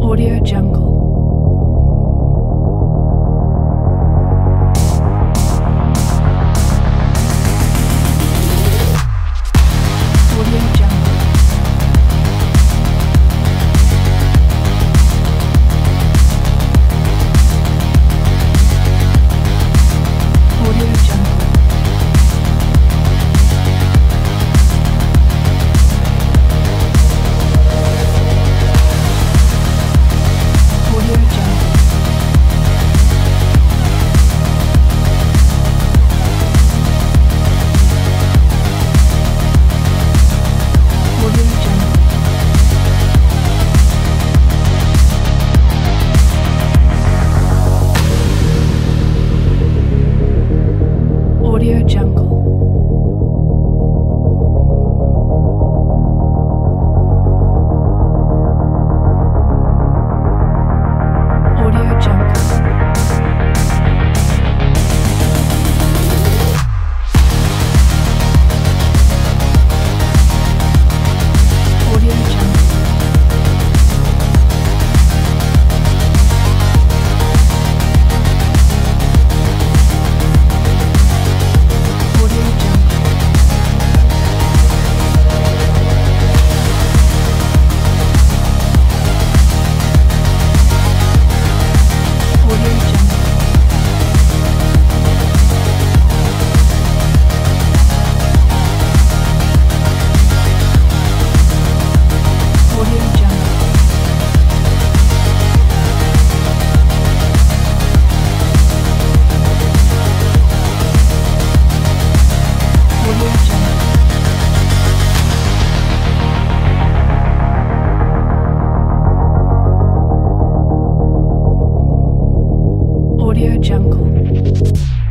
Audio Jungle. Audio Jungle. Audio Jungle. Audio Jungle. Audio Jungle. Audio Jungle. Audio Jungle. Audio Jungle. Audio Jungle. Audio Jungle. Audio Jungle. Audio Jungle. Audio Jungle.